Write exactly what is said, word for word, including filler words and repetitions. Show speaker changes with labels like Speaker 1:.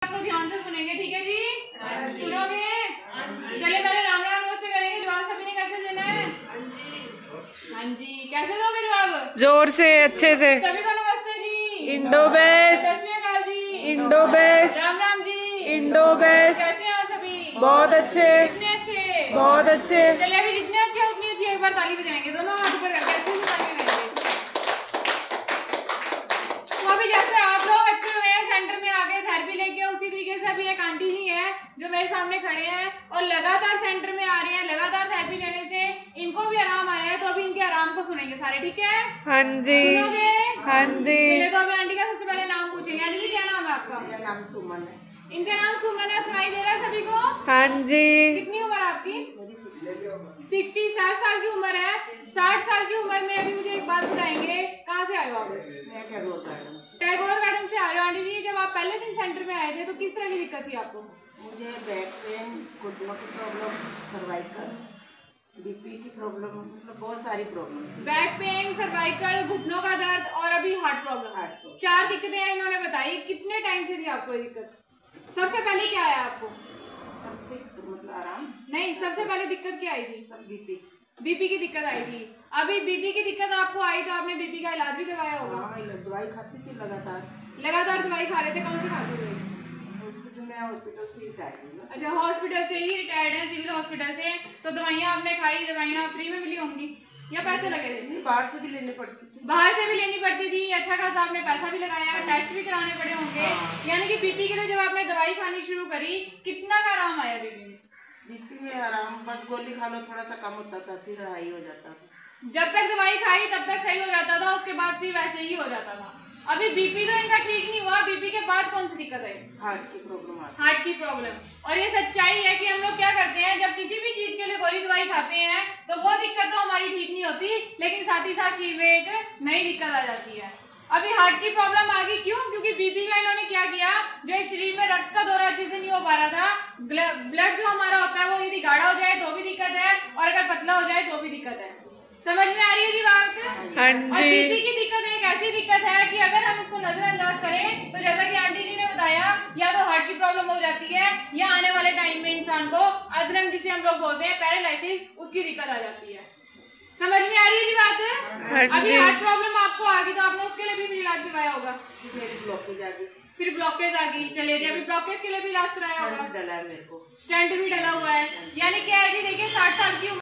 Speaker 1: आपको ध्यान से सुनेंगे, ठीक है जी? सुनोगे? चलिए पहले राम राम नमस्ते करेंगे। जवाब सभी ने कैसे देना है? हाँ जी, कैसे दोगे जवाब?
Speaker 2: जोर से, अच्छे से।
Speaker 1: सभी को नमस्ते जी।
Speaker 2: इंडो बेस्ट,
Speaker 1: सत श्री अकाल जी।
Speaker 2: Indo best,
Speaker 1: Ram Ram ji.
Speaker 2: Indo best.
Speaker 1: कैसे हैं आप सभी?
Speaker 2: बहुत अच्छे,
Speaker 1: कितने अच्छे?
Speaker 2: बहुत अच्छे।
Speaker 1: चलिए अभी जितने अच्छे उतनी अच्छी एक बार ताली बजाएंगे, दोनों हाथ ऊपर करके अच्छे से ताली बजाएंगे। तो अभी जैसे आप लोग अच्छे हुए हैं, सेंटर में आके थेरेपी लेके, उसी तरीके से अभी एक आंटी जी है जो मेरे सामने खड़े हैं और लगातार सेंटर में आ रहे हैं। लगातार थेरेपी लेने से इनको भी आराम आया है, तो अभी इनके आराम को सुनेंगे सारे, ठीक है?
Speaker 2: हाँ जी,
Speaker 1: सुनोगे?
Speaker 2: हाँ जी।
Speaker 1: चलिए तो अभी आंटी का सबसे पहले नाम पूछेंगे। आंटी जी क्या नाम है आपका?
Speaker 3: मेरा नाम सुमन है।
Speaker 1: इनका नाम सुमन है, सुनाई दे रहा है सभी को?
Speaker 2: हाँ जी।
Speaker 1: कितनी उम्र है आपकी?
Speaker 3: मेरी सिक्सटी
Speaker 1: सिक्सटी साठ साल की उम्र है। साठ साल की उम्र में अभी मुझे एक बात बताएंगे, कहाँ से आए हो आप?
Speaker 3: मैं टैगोर गार्डन से।
Speaker 1: टैगोर गार्डन से आ रहे हो। आंटी जी जब आप पहले दिन सेंटर में आए थे तो किस तरह की दिक्कत थी आपको?
Speaker 3: मुझे बैक पेन, घुटनों की प्रॉब्लम, सर्वाइकल, बीपी की प्रॉब्लम, मतलब बहुत सारी प्रॉब्लम।
Speaker 1: बैक पेन, सर्वाइकल, घुटनों का दर्द और अभी हार्ट प्रॉब्लम।
Speaker 3: Heart problem.
Speaker 1: चार दिक्कतें हैं इन्होंने बताई। कितने टाइम से थी आपको ये दिक्कत? सबसे पहले क्या आया आपको?
Speaker 3: सबसे मतलब आराम
Speaker 1: नहीं, सबसे पहले दिक्कत क्या आई थी?
Speaker 3: सब बीपी।
Speaker 1: बीपी की दिक्कत आई थी। अभी बीपी की दिक्कत आपको आई तो आपने बीपी का इलाज भी करवाया होगा।
Speaker 3: हाँ, दवाई खाती थी लगातार।
Speaker 1: लगातार दवाई खा रहे थे? कौन सी खाते थे?
Speaker 3: हॉस्पिटल में हॉस्पिटल से ही रिटायर्ड हूँ।
Speaker 1: अच्छा, हॉस्पिटल से ही रिटायर्ड है, सिविल हॉस्पिटल से। तो दवाइयाँ आपने खाई, दवाइयाँ फ्री में मिली होंगी या पैसे लगे थे?
Speaker 3: बाहर से भी लेनी पड़ती थी।
Speaker 1: बाहर से भी लेनी पड़ती थी। अच्छा खासा आपने पैसा भी लगाया, टेस्ट भी कराने पड़े होंगे। यानी कि बीपी के लिए जब आपने दवाई खानी शुरू करी, कितना का आराम आया बीपी में?
Speaker 3: बीपी में आराम, बस गोली खा लो थोड़ा सा कम होता था, फिर हाई हो जाता था।
Speaker 1: जब तक दवाई खाई तब तक सही हो जाता था, उसके बाद फिर वैसे ही हो जाता था। अभी बीपी तो इनका ठीक नहीं हुआ, बीपी के बाद कौन सी दिक्कत है?
Speaker 3: हार्ट की प्रॉब्लम आती
Speaker 1: हार्ट की प्रॉब्लम। और ये सच्चाई है कि हम लोग क्या करते हैं, जब किसी भी चीज के लिए गोली दवाई खाते हैं तो वो दिक्कत तो हमारी ठीक नहीं होती, लेकिन साथ ही साथ शरीर में एक नई दिक्कत आ जाती है। अभी हार्ट की प्रॉब्लम आ गई, क्यों? क्योंकि बीपी का इन्होंने क्या किया, जो एक शरीर में रक्त का दौरा अच्छे से नहीं हो पा रहा था, ब्लड जो हमारा होता है वो यदि गाढ़ा हो जाए तो भी दिक्कत है, और अगर पतला हो जाए तो भी दिक्कत है। समझ में आ रही है जी बात?
Speaker 2: हाँ
Speaker 1: और
Speaker 2: जी।
Speaker 1: बीपी की दिक्कत एक ऐसी दिक्कत है कि अगर हम इसको नजरअंदाज करें तो जैसा कि आंटी जी ने बताया, या तो हार्ट की प्रॉब्लम हो जाती है या आने वाले टाइम में इंसान को अधरंग, जिसे हम लोग बोलते हैं पैरालिसिस, उसकी दिक्कत आ जाती है। समझ में आ रही है जी बात?
Speaker 2: हाँ
Speaker 1: अभी
Speaker 2: जी।
Speaker 1: हार्ट प्रॉब्लम आपको आ गई तो आपने उसके लिए भी इलाज करवाया होगा।
Speaker 3: मेरी ब्लॉकेज आ गई।
Speaker 1: फिर ब्लॉकेज आ गई। चलिए जी, अभी ब्लॉकेज के लिए भी इलाज कराया होगा।
Speaker 3: डला है मेरे को।
Speaker 1: स्टेंट भी डला हुआ है। यानी क्या है जी, देखिए साठ साल की